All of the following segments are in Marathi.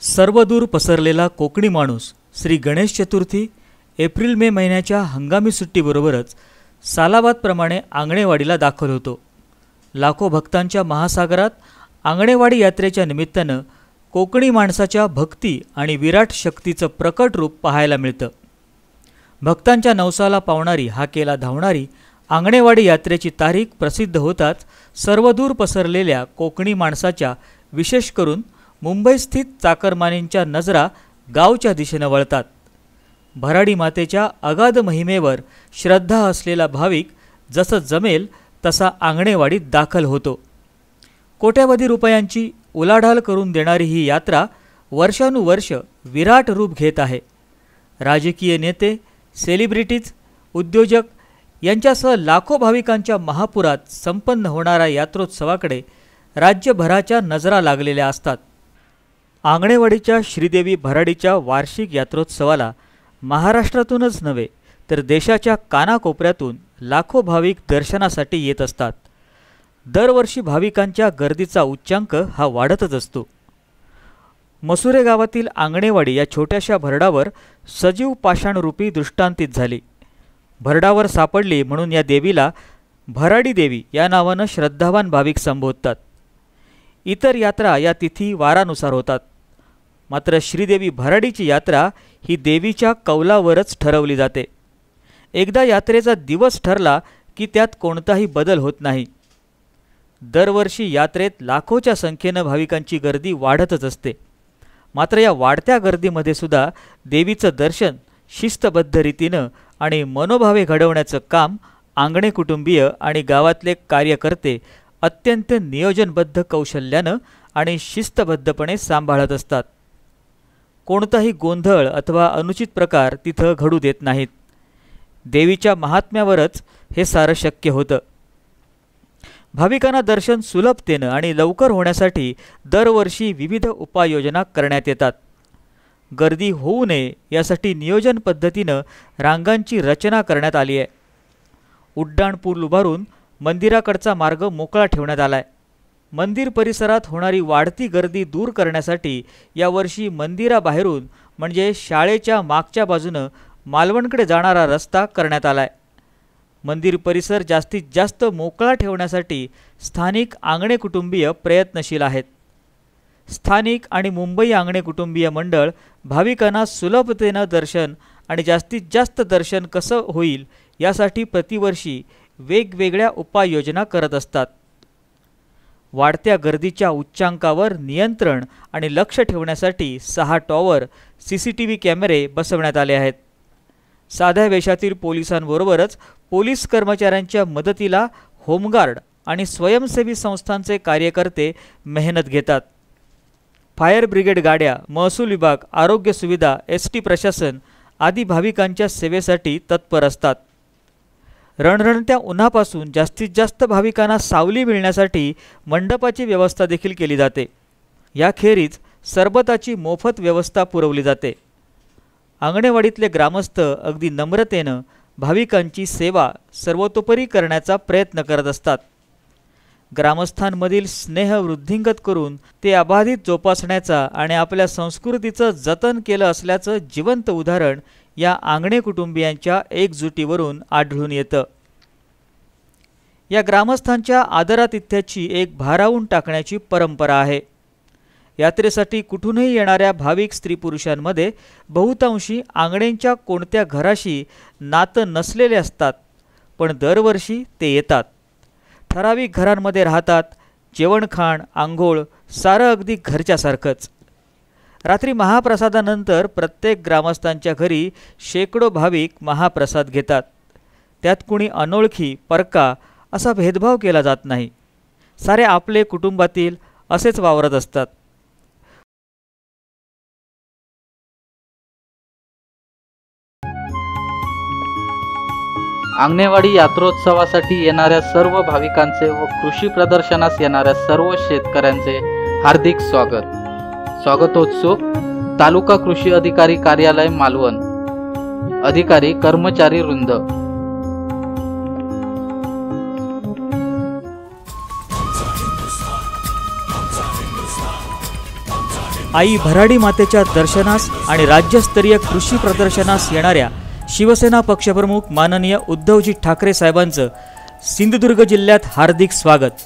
सर्वदूर पसरलेला कोकणी माणूस श्री गणेश चतुर्थी एप्रिल मे महिन्याच्या हंगामी सुट्टीबरोबरच सालाबादप्रमाणे आंगणेवाडीला दाखल होतो। लाखो भक्तांच्या महासागरात आंगणेवाडी यात्रेच्या निमित्तानं कोकणी माणसाच्या भक्ती आणि विराट शक्तीचं प्रकट रूप पाहायला मिळतं। भक्तांच्या नवसाला पावणारी हाकेला धावणारी आंगणेवाडी यात्रेची तारीख प्रसिद्ध होताच सर्वदूर पसरलेल्या कोकणी माणसाच्या विशेष करून मुंबई स्थित चाकरमानींच्या नजरा गावच्या दिशेने वळतात। भराडी मातेच्या अगाध महिमेवर श्रद्धा असलेला भाविक जसं जमेल तसा आंगणेवाडीत दाखल होतो। कोट्यावधी रुपयांची उलाढाल करून देणारी ही यात्रा वर्षानुवर्ष विराट रूप घेत आहे। राजकीय नेते, सेलिब्रिटीज, उद्योजक यांच्यासह लाखो भाविकांच्या महापुरात संपन्न होणाऱ्या यात्रोत्सवाकडे राज्यभराच्या नजरा लागलेल्या असतात। आंगणेवाडीच्या श्रीदेवी भराडीच्या वार्षिक यात्रोत्सवाला महाराष्ट्रातूनच नव्हे तर देशाच्या कानाकोपऱ्यातून लाखो भाविक दर्शनासाठी येत असतात। दरवर्षी भाविकांच्या गर्दीचा उच्चांक हा वाढतच असतो। मसुरे गावातील आंगणेवाडी या छोट्याशा भरडावर सजीव पाषाणरूपी दृष्टांतित झाली। भरडावर सापडली म्हणून या देवीला भराडी देवी या नावानं श्रद्धावान भाविक संबोधतात। इतर यात्रा या तिथी वारानुसार होतात, मात्र श्रीदेवी भराडीची यात्रा ही देवीच्या कौलावरच ठरवली जाते। एकदा यात्रेचा दिवस ठरला की त्यात कोणताही बदल होत नाही। दरवर्षी यात्रेत लाखोच्या संख्येनं भाविकांची गर्दी वाढतच असते, मात्र या वाढत्या गर्दीमध्ये सुद्धा देवीचं दर्शन शिस्तबद्ध रीतीनं आणि मनोभावे घडवण्याचं काम आंगणे कुटुंबीय आणि गावातले कार्यकर्ते अत्यंत नियोजनबद्ध कौशल्यानं आणि शिस्तबद्धपणे सांभाळत असतात। कोणताही गोंधळ अथवा अनुचित प्रकार तिथं घडू देत नाहीत। देवीच्या महात्म्यावरच हे सारं शक्य होतं। भाविकांना दर्शन सुलभतेनं आणि लवकर होण्यासाठी दरवर्षी विविध उपाययोजना करण्यात येतात। गर्दी होऊ नये यासाठी नियोजन पद्धतीनं रांगांची रचना करण्यात आली आहे। उड्डाण पूल उभारून मंदिराकडचा मार्ग मोकळा ठेवण्यात आलाय। मंदिर परिसरात होणारी वाढती गर्दी दूर करण्यासाठी यावर्षी मंदिराबाहेरून म्हणजे शाळेच्या मागच्या बाजूनं मालवणकडे जाणारा रस्ता करण्यात आलाय। मंदिर परिसर जास्तीत जास्त मोकळा ठेवण्यासाठी स्थानिक आंगणे कुटुंबीय प्रयत्नशील आहेत। स्थानिक आणि मुंबई आंगणे कुटुंबीय मंडळ भाविकांना सुलभतेनं दर्शन आणि जास्तीत जास्त दर्शन कसं होईल यासाठी प्रतिवर्षी वेगवेगळ्या उपाययोजना करत असतात। वाढत्या गर्दीच्या उच्चांकावर नियंत्रण आणि लक्ष ठेवण्यासाठी 6 टॉवर CCTV कॅमेरे बसवण्यात आले आहेत। साध्या वेशातील पोलिसांबरोबरच पोलीस कर्मचाऱ्यांच्या मदतीला होमगार्ड आणि स्वयंसेवी संस्थांचे कार्यकर्ते मेहनत घेतात। फायर ब्रिगेड गाड्या, महसूल विभाग, आरोग्य सुविधा, ST प्रशासन आदी भाविकांच्या सेवेसाठी तत्पर असतात। रणरणत्या उन्हापासून जास्तीत जास्त भाविकांना सावली मिळण्यासाठी मंडपाची व्यवस्था देखील केली जाते। याखेरीज सरबताची मोफत व्यवस्था पुरवली जाते। आंगणेवाडीतले ग्रामस्थ अगदी नम्रतेनं भाविकांची सेवा सर्वतोपरी करण्याचा प्रयत्न करत असतात। ग्रामस्थांमधील स्नेह वृद्धिंगत करून ते अबाधित जोपासण्याचा आणि आपल्या संस्कृतीचं जतन केलं असल्याचं जिवंत उदाहरण या आंगणे कुटुंबियांच्या एकजुटीवरून आढळून येतं। या ग्रामस्थांच्या आदरातिथ्याची एक भारावून टाकण्याची परंपरा आहे। यात्रेसाठी कुठूनही येणाऱ्या भाविक स्त्री पुरुषांमध्ये बहुतांशी आंगणेंच्या कोणत्या घराशी नातं नसलेले असतात, पण दरवर्षी ते येतात। ठराविक घरांमध्ये राहतात। जेवणखाण, आंघोळ सारं अगदी घरच्यासारखंच। रात्री महाप्रसादानंतर प्रत्येक ग्रामस्थांच्या घरी शेकडो भाविक महाप्रसाद घेतात। त्यात कुणी अनोळखी, परका असा भेदभाव केला जात नाही। सारे आपले कुटुंबातील असेच वावरत असतात। आंगणेवाडी यात्रोत्सवासाठी येणाऱ्या सर्व भाविकांचे व कृषी प्रदर्शनास येणाऱ्या सर्व शेतकऱ्यांचे हार्दिक स्वागत। स्वागतोत्सुक तालुका कृषी अधिकारी कार्यालय मालवण, अधिकारी कर्मचारी वृंद। आई भराडी मातेच्या दर्शनास आणि राज्यस्तरीय कृषी प्रदर्शनास येणाऱ्या शिवसेना पक्षप्रमुख माननीय उद्धवजी ठाकरे साहेबांचं सिंधुदुर्ग जिल्ह्यात हार्दिक स्वागत।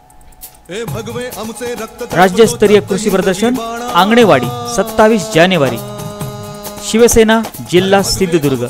राज्यस्तरीय कृषी प्रदर्शन आंगणेवाडी 27 जानेवारी, शिवसेना जिल्हा सिंधुदुर्ग।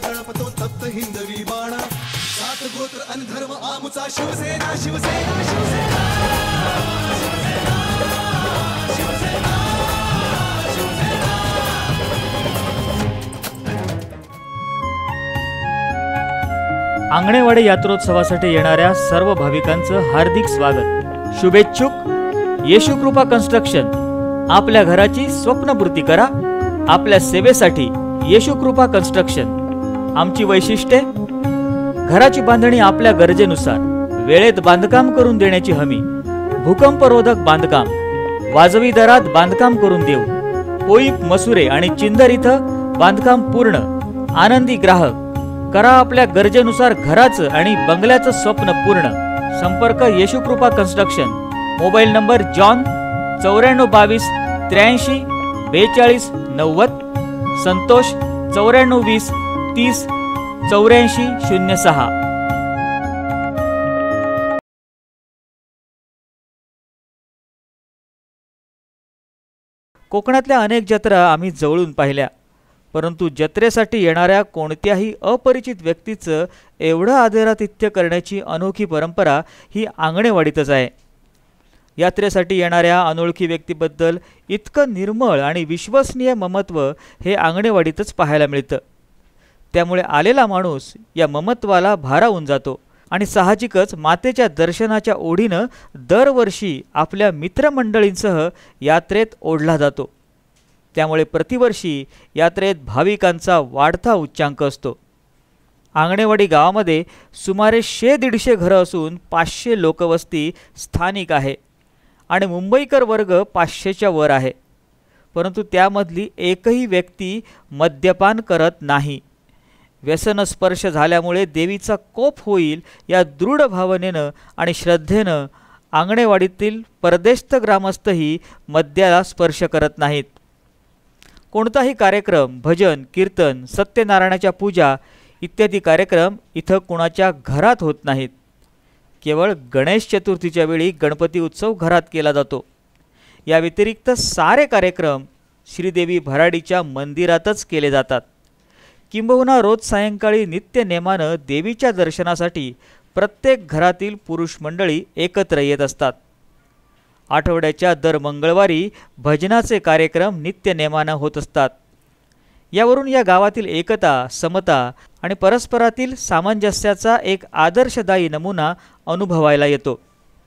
आंगणेवाडी यात्रोत्सवासाठी येणाऱ्या सर्व भाविकांचं हार्दिक स्वागत। शुभेच्छुक येशू कृपा कन्स्ट्रक्शन, आपल्या घराची स्वप्नपूर्ती करा। आपल्या सेवेसाठी येशू कृपा कन्स्ट्रक्शन। आमची वैशिष्ट्ये: घराची बांधणी आपल्या गरजेनुसार, वेळेत बांधकाम करून देण्याची हमी, भूकंपरोधक बांधकाम, वाजवी दरात बांधकाम करून देऊ। पोईप, मसुरे आणि चिंदर इथं बांधकाम पूर्ण। आनंदी ग्राहक, करा आपल्या गरजेनुसार घराचं आणि बंगल्याचं स्वप्न पूर्ण। संपर्क Yeshu Kripa construction. Mobile number John 9422 83 42 90, Santosh 9420 30 84 06। कोकणातल्या अनेक जत्रा आम्ही जवळून पाहिल्या, परंतु जत्रेसाठी येणाऱ्या कोणत्याही अपरिचित व्यक्तीचं एवढं आदरातिथ्य करण्याची अनोखी परंपरा ही आंगणेवाडीतच आहे। यात्रेसाठी येणाऱ्या अनोळखी व्यक्तीबद्दल इतकं निर्मळ आणि विश्वसनीय ममत्व हे आंगणेवाडीतच पाहायला मिळतं। त्यामुळे आलेला माणूस या ममत्वाला भारावून जातो आणि साहजिकच मातेच्या दर्शनाच्या ओढीनं दरवर्षी आपल्या मित्रमंडळींसह यात्रेत ओढला जातो। त्यामुळे प्रतिवर्षी यात्रेत भाविकांचा वाढता उच्चांक असतो। आंगणेवाडी गावामध्ये सुमारे 100-150 घरं असून 500 लोकवस्ती स्थानिक आहे आणि मुंबईकर वर्ग 500च्या वर आहे, परंतु त्यामधली एकही व्यक्ती मद्यपान करत नाही। व्यसनस्पर्श झाल्यामुळे देवीचा कोप होईल या दृढ भावनेनं आणि श्रद्धेनं आंगणेवाडीतील परदेशस्थ ग्रामस्थही मद्याला स्पर्श करत नाहीत। कोणताही कार्यक्रम, भजन, कीर्तन, सत्यनारायणाच्या पूजा इत्यादी कार्यक्रम इथं कुणाच्या घरात होत नाहीत। केवळ गणेश चतुर्थीच्या वेळी गणपती उत्सव घरात केला जातो। या व्यतिरिक्त सारे कार्यक्रम श्रीदेवी भराडीच्या मंदिरातच केले जातात। किंबहुना रोज सायंकाळी नित्य नेमानं देवीच्या दर्शनासाठी प्रत्येक घरातील पुरुष मंडळी एकत्र येत असतात। आठवड्याच्या दर मंगळवारी भजनाचे कार्यक्रम नित्य नेमानं होत असतात। यावरून या गावातील एकता, समता आणि परस्परातील सामंजस्याचा एक आदर्शदायी नमुना अनुभवायला येतो।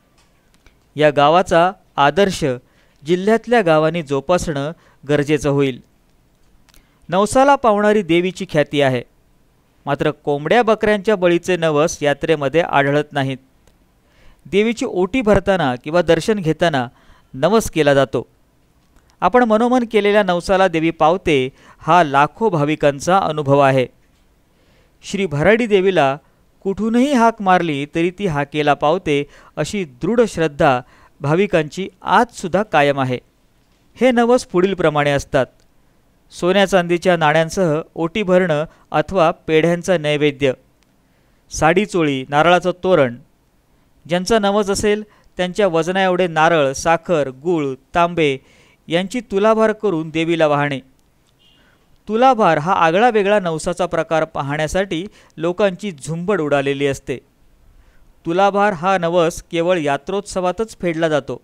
या गावाचा आदर्श जिल्ह्यातल्या गावांनी जोपासणं गरजेचं होईल। नवसाला पावणारी देवीची ख्याती आहे, मात्र कोंबड्या बकऱ्यांच्या बळीचे नवस यात्रेमध्ये आढळत नाहीत। देवीची ओटी भरताना किंवा दर्शन घेताना नवस केला जातो। आपण मनोमन केलेल्या नवसाला देवी पावते हा लाखो भाविकांचा अनुभव आहे। श्री भराडी देवीला कुठूनही हाक मारली तरी ती हाकेला पावते अशी दृढ श्रद्धा भाविकांची आजसुद्धा कायम आहे। हे नवस पुढीलप्रमाणे असतात: सोन्या चांदीच्या नाण्यांसह ओटी भरणं अथवा पेढ्यांचा नैवेद्य, साडी चोळी, नारळाचं तोरण। ज्यांचा नवस असेल त्यांच्या वजना एवढे नारळ, साखर, गूळ, तांबे यांची तुलाभार करून देवीला वाहणे। तुलाभार हा आगळा वेगळा नवसाचा प्रकार पाहण्यासाठी लोकांची झुंबड उडालेली असते। तुलाभार हा नवस केवळ यात्रोत्सवातच फेडला जातो।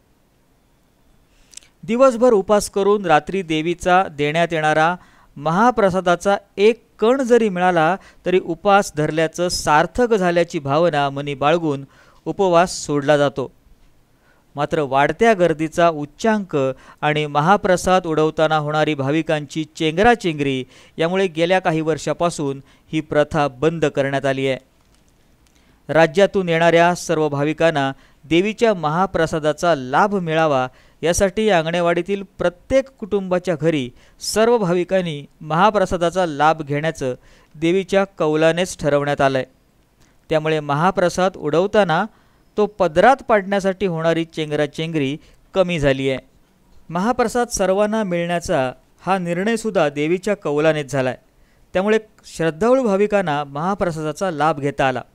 दिवसभर उपास करून रात्री देवीचा देण्यात येणारा महाप्रसादाचा एक कण जरी मिळाला तरी उपास धरल्याचं सार्थक झाल्याची भावना मनी बाळगून उपवास सोडला जातो। मात्र वाढत्या गर्दीचा उच्चांक आणि महाप्रसाद उडवताना होणारी भाविकांची चेंगराचेंगरी यामुळे गेल्या काही वर्षापासून ही प्रथा बंद करण्यात आली आहे। राज्यातून येणाऱ्या सर्व भाविकांना देवीच्या महाप्रसादाचा लाभ मिळावा यासाठी अंगणेवाडीतील प्रत्येक कुटुंबाच्या घरी सर्व भाविकांनी महाप्रसादाचा लाभ घेण्याचं देवीच्या कौलानेच ठरवण्यात आलंय। त्यामुळे महाप्रसाद उडवताना तो पदरात पाडण्यासाठी होणारी चेंगराचेंगरी कमी झाली आहे। महाप्रसाद सर्वांना मिळण्याचा हा निर्णयसुद्धा देवीच्या कौलानेच झालाय. त्यामुळे श्रद्धाळू भाविकांना महाप्रसादाचा लाभ घेता आला.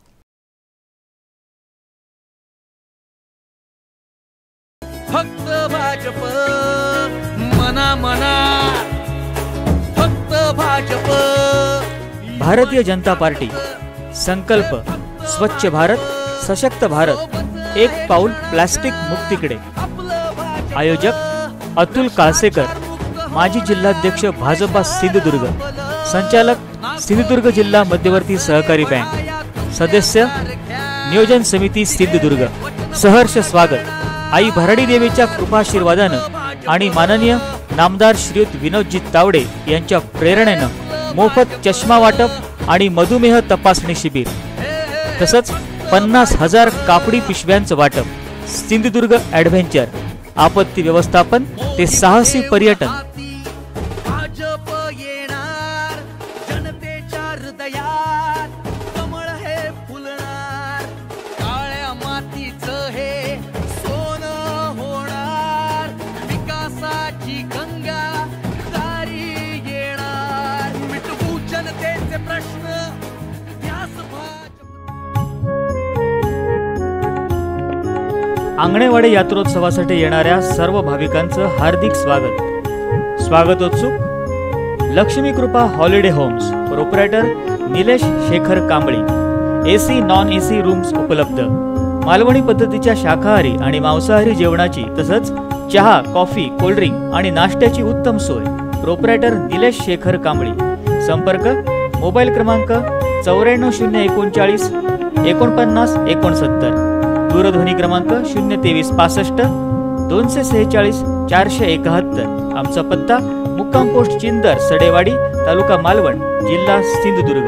फक्त भाजप मना मना, फक्त भाजप. भारतीय जनता पार्टी. संकल्प स्वच्छ भारत, सशक्त भारत, एक पाऊल प्लास्टिक मुक्तीकडे. आयोजक अतुल काळसेकर, माजी जिल्हाध्यक्ष भाजपा सिंधुदुर्ग, संचालक सिंधुदुर्ग जिल्हा मध्यवर्ती सहकारी बँक, सदस्य नियोजन समिती सिंधुदुर्ग. सहर्ष स्वागत. आई भराडी देवीच्या कृपाशीर्वादानं आणि माननीय नामदार श्रीयुत विनोदजी तावडे यांच्या प्रेरणेनं मोफत चष्मा वाटप आणि मधुमेह तपासणी शिबिर, तसंच 50,000 कापडी पिशव्यांचं वाटप. सिंधुदुर्ग ॲडव्हेंचर, आपत्ती व्यवस्थापन ते साहसी पर्यटन. भाजप येणार जनतेच्या हृदयात, कमळ हे फुलणार, काळ्या मातीचं हे सोनं होणार, विकासाची गंगा दारी येणार, मिटवू जनतेचे प्रश्न, ध्यास भाजप. आंगणेवाडी यात्रोत्सवासाठी येणाऱ्या सर्व भाविकांचं हार्दिक स्वागत. स्वागतोत्सुक Lakshmi Kripa holiday homes, proprietor Nilesh Shekhar Kambli. AC non AC rooms उपलब्ध. मालवणी पद्धतीच्या शाकाहारी आणि मांसाहारी जेवणाची तसंच चहा, कॉफी, कोल्ड्रिंक आणि नाश्त्याची उत्तम सोय. प्रोप्रायटर निलेश शेखर कांबळी. संपर्क मोबाईल क्रमांक 94 039 49 69. दूरध्वनी क्रमांक 023 65 246 471. आमचा पत्ता मुक्काम पोस्ट चिंदर सडेवाडी, तालुका मालवण, जिल्हा सिंधुदुर्ग.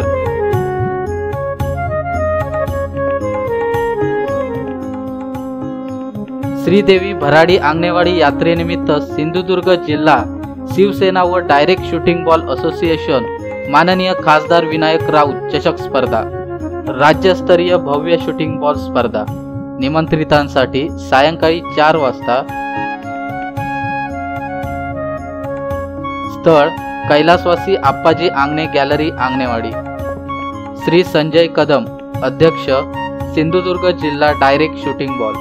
श्रीदेवी भराडी आंगणेवाडी यात्रेनिमित्त सिंधुदुर्ग जिल्हा शिवसेना व डायरेक्ट शूटिंग बॉल असोसिएशन माननीय खासदार विनायक राऊत चषक स्पर्धा, राज्यस्तरीय भव्य शूटिंग बॉल स्पर्धा. निमंत्रितांसाठी सायंकाळी 4 वाजता. स्थळ कैलासवासी आप्पाजी आंगणे गॅलरी आंगणेवाडी. श्री संजय कदम, अध्यक्ष, सिंधुदुर्ग जिल्हा डायरेक्ट शूटिंग बॉल.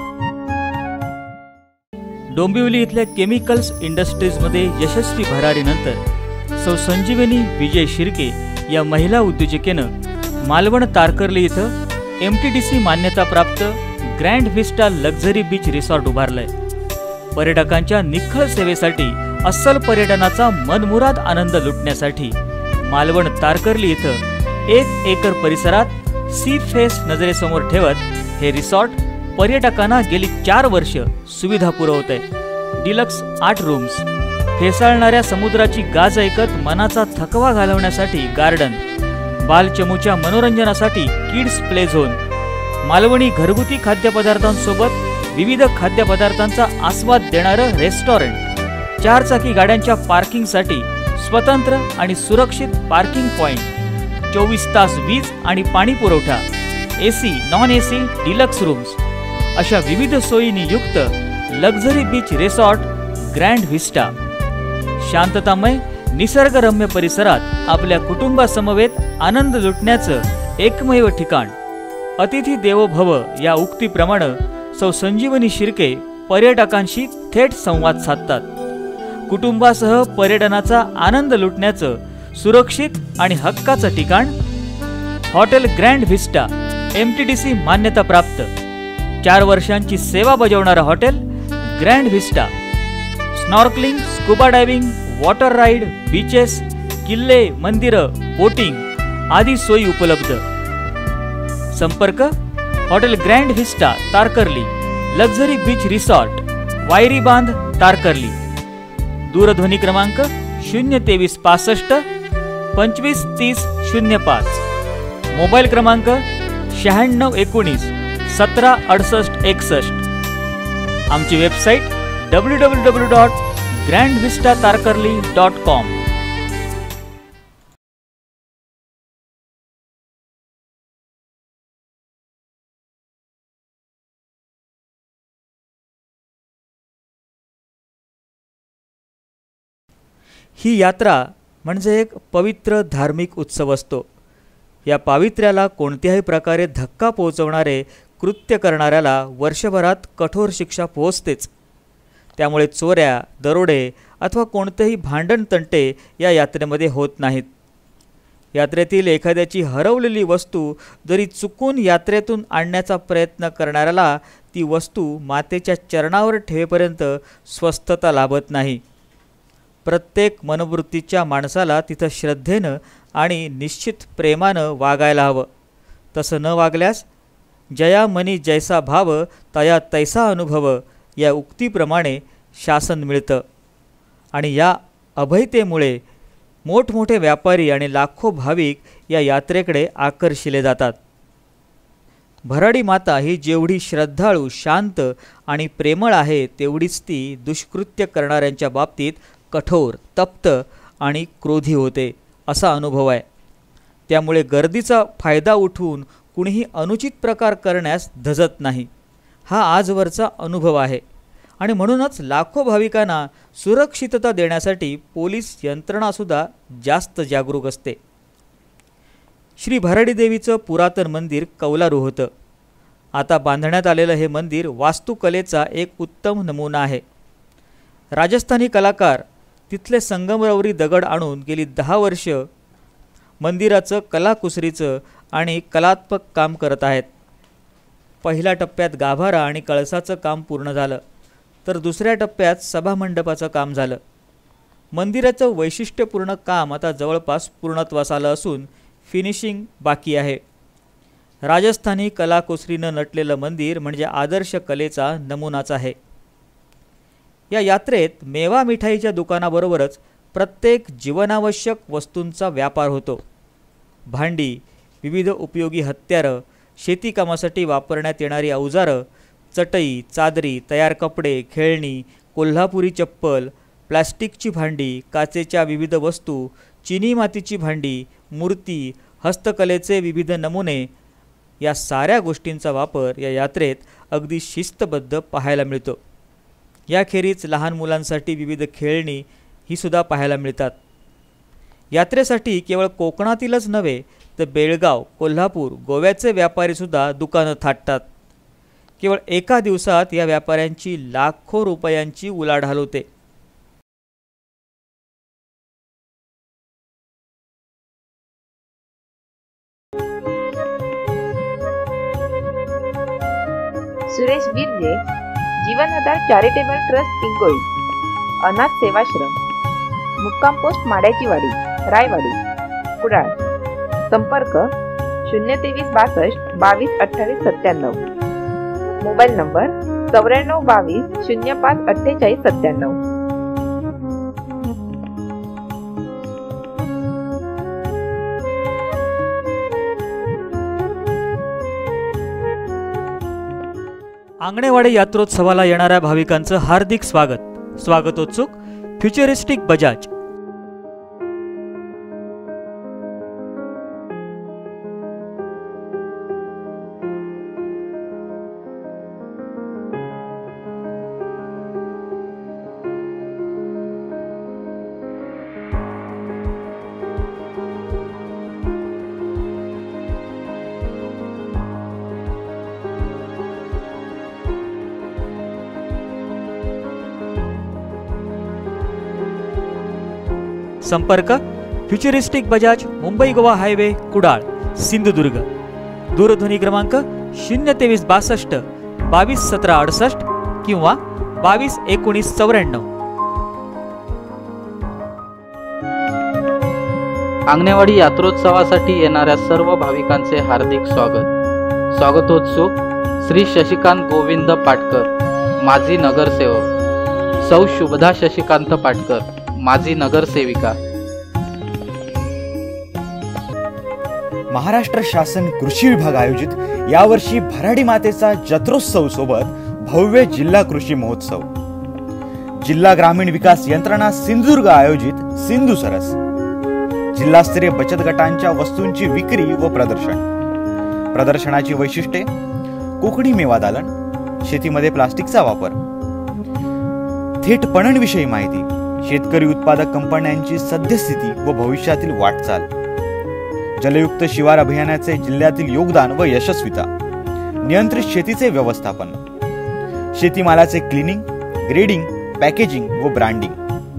डोंबिवली इथल्या केमिकल्स इंडस्ट्रीजमध्ये यशस्वी भरारीनंतर सौ संजीवनी विजय शिर्के या महिला उद्योजकेनं मालवण तारकर्ली इथं MTDC मान्यताप्राप्त Grand Vista luxury beach resort उभारलंय. पर्यटकांच्या निखळ सेवेसाठी, अस्सल पर्यटनाचा मनमुराद आनंद लुटण्यासाठी मालवण तारकर्ली इथं 1 एकर परिसरात सी फेस नजरेसमोर ठेवत हे रिसॉर्ट पर्यटकांना गेली 4 वर्ष सुविधा पुरवत आहे. डिलक्स 8 रूम्स, फेसाळणाऱ्या समुद्राची गाज ऐकत मनाचा थकवा घालवण्यासाठी गार्डन, बालचमूच्या मनोरंजनासाठी किड्स प्ले झोन, मालवणी घरगुती खाद्यपदार्थांसोबत विविध खाद्यपदार्थांचा आस्वाद देणारं रेस्टॉरंट, 4 चाकी गाड्यांच्या पार्किंगसाठी स्वतंत्र आणि सुरक्षित पार्किंग पॉइंट, 24 तास वीज आणि पाणी पुरवठा, AC non AC deluxe rooms अशा विविध सोयींनी युक्त luxury beach resort Grand Vista. शांततामय निसर्गरम्य परिसरात आपल्या कुटुंबासमवेत आनंद लुटण्याचं एकमेव ठिकाण. अतिथी देवो भव या उक्तीप्रमाणे सौ संजीवनी शिर्के पर्यटकांशी थेट संवाद साधतात. कुटुंबासह पर्यटनाचा आनंद लुटण्याचं सुरक्षित आणि हक्काचं ठिकाण हॉटेल ग्रँड व्हिस्टा, MTDC मान्यताप्राप्त. 4 वर्षांची सेवा बजावणारं hotel Grand Vista. Snorkelling, scuba diving, water ride, beaches, किल्ले, मंदिरं, बोटिंग आदी सोयी उपलब्ध. संपर्क hotel Grand Vista Tarkarli, luxury beach resort, Vayari Bandh Tarkarli. दूरध्वनी क्रमांक 023 65 25 30 05. मोबाईल क्रमांक 96 19 17 68 61. आमची वेबसाईट www.grandvistatarkarli.com. ही यात्रा म्हणजे एक पवित्र धार्मिक उत्सव असतो. या पावित्र्याला कोणत्याही प्रकारे धक्का पोहोचवणारे कृत्य करणाऱ्याला वर्षभरात कठोर शिक्षा पोहोचतेच. त्यामुळे चोऱ्या, दरोडे अथवा कोणतेही भांडण तंटे या यात्रेमध्ये होत नाहीत. यात्रेतील एखाद्याची हरवलेली वस्तू जरी चुकून यात्रेतून आणण्याचा प्रयत्न करणाऱ्याला ती वस्तू मातेच्या चरणावर ठेवेपर्यंत स्वस्थता लाभत नाही. प्रत्येक मनोवृत्तीच्या माणसाला तिथं श्रद्धेनं आणि निश्चित प्रेमानं वागायला हवं. तसं न वागल्यास जया मनी जैसा भाव तया तैसा अनुभव या उक्तीप्रमाणे शासन मिळतं. आणि या अभयतेमुळे मोठमोठे व्यापारी आणि लाखो भाविक या यात्रेकडे आकर्षिले जातात. भराडी माता ही जेवढी श्रद्धाळू, शांत आणि प्रेमळ आहे तेवढीच ती दुष्कृत्य करणाऱ्यांच्या बाबतीत कठोर, तप्त आणि क्रोधी होते असा अनुभव आहे. त्यामुळे गर्दीचा फायदा उठवून कुणीही अनुचित प्रकार करण्यास धजत नाही. हा आजवरचा अनुभव आहे. आणि म्हणूनच लाखो भाविकांना सुरक्षितता देण्यासाठी पोलीस यंत्रणासुद्धा जास्त जागरूक असते. श्री भराडी देवीचं पुरातन मंदिर कौलारू होतं. आता बांधण्यात आलेलं हे मंदिर वास्तुकलेचा एक उत्तम नमुना आहे. राजस्थानी कलाकार तिथले संगमरवरी दगड आणून गेली 10 वर्ष मंदिराचं कलाकुसरीचं आणि कलात्मक काम करत आहेत. पहिल्या टप्प्यात गाभारा आणि कळसाचं काम पूर्ण झालं, तर दुसऱ्या टप्प्यात सभामंडपाचं काम झालं. मंदिराचं वैशिष्ट्यपूर्ण काम आता जवळपास पूर्णत्वास आलं असून फिनिशिंग बाकी आहे. राजस्थानी कलाकुसरीनं नटलेलं मंदिर म्हणजे आदर्श कलेचा नमुनाच आहे. या यात्रेत मेवा मिठाईच्या दुकानाबरोबरच प्रत्येक जीवनावश्यक वस्तूंचा व्यापार होतो. भांडी, विविध उपयोगी हत्यारं, शेतीकामासाठी वापरण्यात येणारी अवजारं, चटई, चादरी, तयार कपडे, खेळणी, कोल्हापुरी चप्पल, प्लास्टिकची भांडी, काचेच्या विविध वस्तू, चिनी मातीची भांडी, मूर्ती, हस्तकलेचे विविध नमुने या साऱ्या गोष्टींचा वापर या यात्रेत अगदी शिस्तबद्ध पाहायला मिळतो. याखेरीज लहान मुलांसाठी विविध खेळणी ही सुद्धा पाहायला मिळतात. यात्रेसाठी केवळ कोकणातीलच नव्हे तर बेळगाव, कोल्हापूर, गोव्याचे व्यापारीसुद्धा दुकानं थाटतात. केवळ एका दिवसात या व्यापाऱ्यांची लाखो रुपयांची उलाढाल होते. सुरेश गिरजे, जीवनाधार चॅरिटेबल ट्रस्ट पिंगोळी, अनाथ सेवाश्रम, मुक्काम पोस्ट माड्याची वाडी, रायवाडी, कुडाळ. संपर्क 023 62 22 28 97. Mobile number 94 22 05 48 97. आंगणेवाडी यात्रोत्सवाला येणाऱ्या भाविकांचं हार्दिक स्वागत. स्वागतोत्सुक फ्युचरिस्टिक बजाज. संपर्क फ्युचरिस्टिक बजाज, मुंबई गोवा हायवे, कुडाळ, सिंधुदुर्ग. दूरध्वनी क्रमांक 023 62 22 17 68 किंवा 22 19 94. आंगणेवाडी यात्रोत्सवासाठी येणाऱ्या सर्व भाविकांचे हार्दिक स्वागत. स्वागतोत्सुक श्री शशिकांत गोविंद पाटकर, माजी नगरसेवक, सौ शुभदा शशिकांत पाटकर, माजी नगरसेविका. महाराष्ट्र शासन कृषी विभाग आयोजित यावर्षी भराडी मातेचा जत्रोत्सव सोबत भव्य जिल्हा कृषी महोत्सव. जिल्हा ग्रामीण विकास यंत्रणा सिंधुदुर्ग आयोजित सिंधू सरस. जिल्हास्तरीय बचत गटांच्या वस्तूंची विक्री व प्रदर्शन. प्रदर्शनाची वैशिष्ट्ये: कोकणी मेवा दालन, शेतीमध्ये प्लास्टिकचा वापर, थेट पणनविषयी माहिती, शेतकरी उत्पादक कंपन्यांची सद्यस्थिती व भविष्यातील वाटचाल, जलयुक्त शिवार अभियानाचे जिल्ह्यातील योगदान व यशस्वीता, नियंत्रित शेतीचे व्यवस्थापन, शेतीमालाचे क्लिनिंग, ग्रेडिंग, पॅकेजिंग व ब्रँडिंग,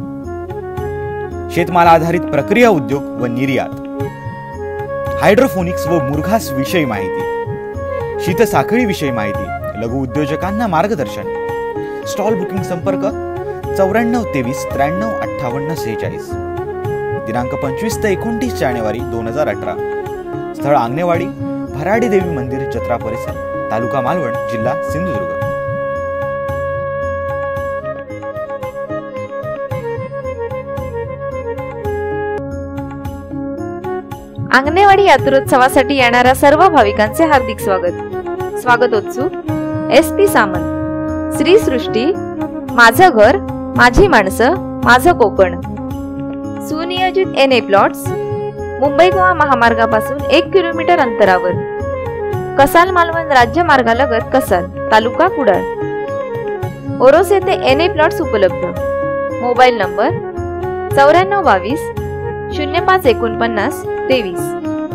शेतमाल आधारित प्रक्रिया उद्योग व निर्यात, हायड्रोफोनिक्स व मुरघास विषयी माहिती, शीतसाखळी विषयी माहिती, लघु उद्योजकांना मार्गदर्शन. स्टॉल बुकिंग संपर्क 9423 93 58 46. दिनांक 25 ते 29 जानेवारी 2018. स्थळ आंगणेवाडी, भराडी देवी मंदिर, जत्रा परिसर, तालुका मालवण, जिल्हा सिंधुदुर्ग. आंगणेवाडी यात्रोत्सवासाठी येणाऱ्या सर्व भाविकांचे हार्दिक स्वागत. स्वागतोत्सुक SP सामंत, श्री सृष्टी, माझं घर, माझी माणसं, माझं कोकण. सुनियोजित NA प्लॉट्स, मुंबई गोवा महामार्गापासून 1 किलोमीटर अंतरावर. कसाल मालवण राज्य मार्गालगत कसाल, तालुका कुडाळ. ओरोस येथे NA प्लॉट्स उपलब्ध. Mobile number 9422 0549 23.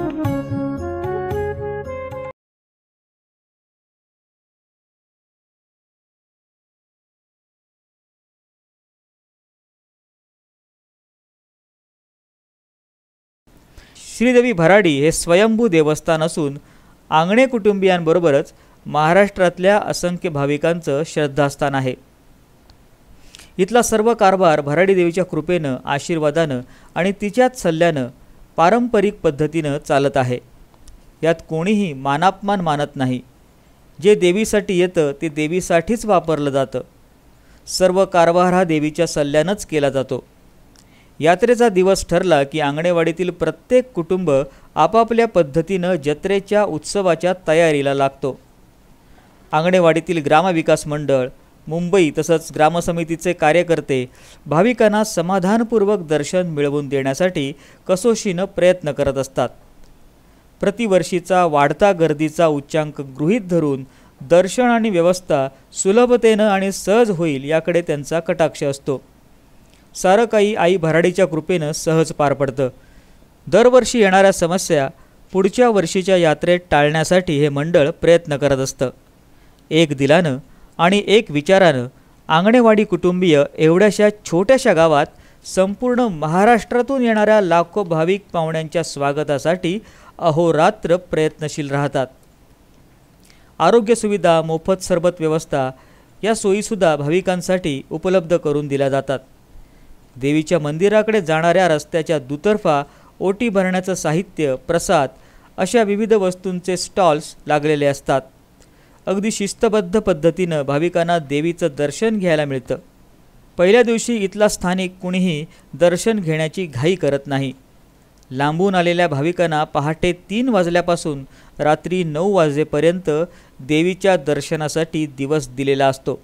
श्रीदेवी भराडी हे स्वयंभू देवस्थान असून आंगणे कुटुंबियांबरोबरच महाराष्ट्रातल्या असंख्य भाविकांचं श्रद्धास्थान आहे. इथला सर्व कारभार भराडी देवीच्या कृपेनं, आशीर्वादानं आणि तिच्याच सल्ल्यानं पारंपरिक पद्धतीनं चालत आहे. यात कोणीही मानापमान मानत नाही. जे देवीसाठी येतं ते देवीसाठीच वापरलं जातं. सर्व कारभार हा देवीच्या सल्ल्यानंच केला जातो. यात्रेचा दिवस ठरला की आंगणेवाडीतील प्रत्येक कुटुंब आपापल्या पद्धतीनं जत्रेच्या उत्सवाच्या तयारीला लागतो. आंगणेवाडीतील ग्रामविकास मंडळ, मुंबई तसंच ग्रामसमितीचे कार्यकर्ते भाविकांना समाधानपूर्वक दर्शन मिळवून देण्यासाठी कसोशीनं प्रयत्न करत असतात. प्रतिवर्षीचा वाढता गर्दीचा उच्चांक गृहीत धरून दर्शन आणि व्यवस्था सुलभतेनं आणि सहज होईल याकडे त्यांचा कटाक्ष असतो. सारं काही आई भराडीच्या कृपेनं सहज पार पडतं. दरवर्षी येणाऱ्या समस्या पुढच्या वर्षीच्या यात्रेत टाळण्यासाठी हे मंडळ प्रयत्न करत असतं. एक दिलानं आणि एक विचारानं आंगणेवाडी कुटुंबीय एवढ्याशा छोट्याशा गावात संपूर्ण महाराष्ट्रातून येणाऱ्या लाखो भाविक पाहुण्यांच्या स्वागतासाठी अहोरात्र प्रयत्नशील राहतात. आरोग्य सुविधा, मोफत सरबत व्यवस्था या सोयीसुद्धा भाविकांसाठी उपलब्ध करून दिल्या जातात. देवीच्या मंदिराकडे जाणाऱ्या रस्त्याच्या दुतर्फा ओटी भरण्याचं साहित्य, प्रसाद अशा विविध वस्तूंचे स्टॉल्स लागलेले असतात. अगदी शिस्तबद्ध पद्धतीनं भाविकांना देवीचं दर्शन घ्यायला मिळतं. पहिल्या दिवशी इथला स्थानिक कुणीही दर्शन घेण्याची घाई करत नाही. लांबून आलेल्या भाविकांना पहाटे 3 वाजल्यापासून रात्री 9 वाजेपर्यंत देवीच्या दर्शनासाठी दिवस दिलेला असतो.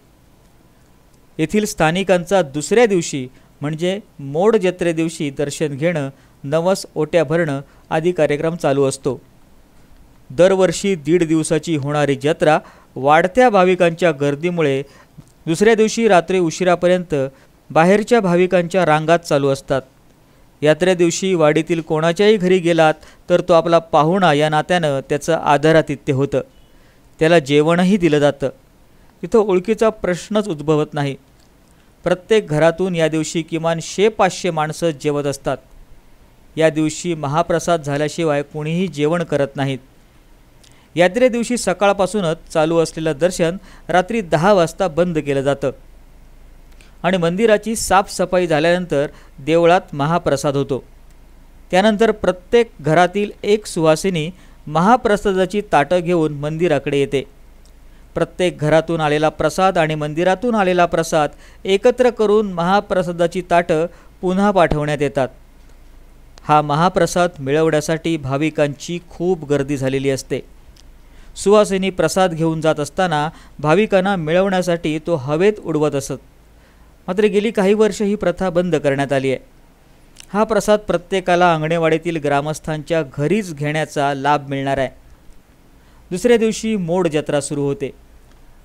येथील स्थानिकांचा दुसऱ्या दिवशी म्हणजे मोड जत्रे दिवशी दर्शन घेणं, नवस ओट्या भरणं आदी कार्यक्रम चालू असतो. दरवर्षी 1.5 दिवसाची होणारी जत्रा वाढत्या भाविकांच्या गर्दीमुळे दुसऱ्या दिवशी रात्री उशिरापर्यंत बाहेरच्या भाविकांच्या रांगात चालू असतात. यात्रे दिवशी वाडीतील कोणाच्याही घरी गेलात तर तो आपला पाहुणा या नात्यानं त्याचं आदरातिथ्य होतं. त्याला जेवणही दिलं जातं. तिथं ओळखीचा प्रश्नच उद्भवत नाही. प्रत्येक घरातून या दिवशी किमान 100-500 माणसं जेवत असतात. या दिवशी महाप्रसाद झाल्याशिवाय कोणीही जेवण करत नाहीत. यात्रे दिवशी सकाळपासूनच चालू असलेलं दर्शन रात्री 10 वाजता बंद केलं जातं आणि मंदिराची साफसफाई झाल्यानंतर देवळात महाप्रसाद होतो. त्यानंतर प्रत्येक घरातील एक सुवासिनी महाप्रसादाची ताटं घेऊन मंदिराकडे येते. प्रत्येक घरातून आलेला प्रसाद आणि मंदिरातून आलेला प्रसाद एकत्र करून महाप्रसादाची ताटं पुन्हा पाठवण्यात येतात. हा महाप्रसाद मिळवण्यासाठी भाविकांची खूप गर्दी झालेली असते. सुवासिनी प्रसाद घेऊन जात असताना भाविकांना मिळवण्यासाठी तो हवेत उडवत असत. मात्र गेली काही वर्ष ही प्रथा बंद करण्यात आली आहे. हा प्रसाद प्रत्येकाला आंगणेवाडीतील ग्रामस्थांच्या घरीच घेण्याचा लाभ मिळणार आहे. दुसऱ्या दिवशी मोड जत्रा सुरू होते.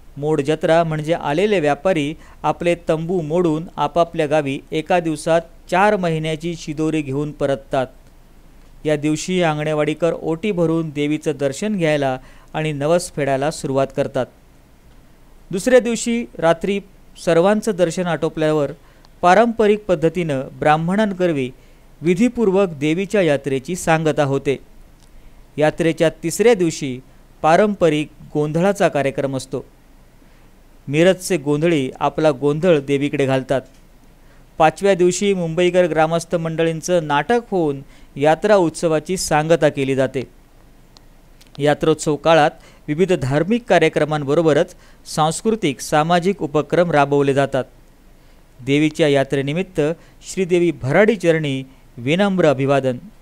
मोड जत्रा म्हणजे आलेले व्यापारी आपले तंबू मोडून आपापल्या गावी एका दिवसात 4 महिन्याची शिदोरी घेऊन परततात. या दिवशी आंगणेवाडीकर ओटी भरून देवीचं दर्शन घ्यायला आणि नवस फेडायला सुरुवात करतात. दुसऱ्या दिवशी रात्री सर्वांचं दर्शन आटोपल्यावर पारंपरिक पद्धतीनं ब्राह्मणांकरवी विधीपूर्वक देवीच्या यात्रेची सांगता होते. यात्रेच्या तिसऱ्या दिवशी पारंपरिक गोंधळाचा कार्यक्रम असतो. मिरजचे गोंधळी आपला गोंधळ देवीकडे घालतात. 5व्या दिवशी मुंबईकर ग्रामस्थ मंडळींचं नाटक होऊन यात्रा उत्सवाची सांगता केली जाते. यात्रोत्सव काळात विविध धार्मिक कार्यक्रमांबरोबरच सांस्कृतिक सामाजिक उपक्रम राबवले जातात. देवीच्या यात्रेनिमित्त श्रीदेवी भराडी चरणी विनम्र अभिवादन.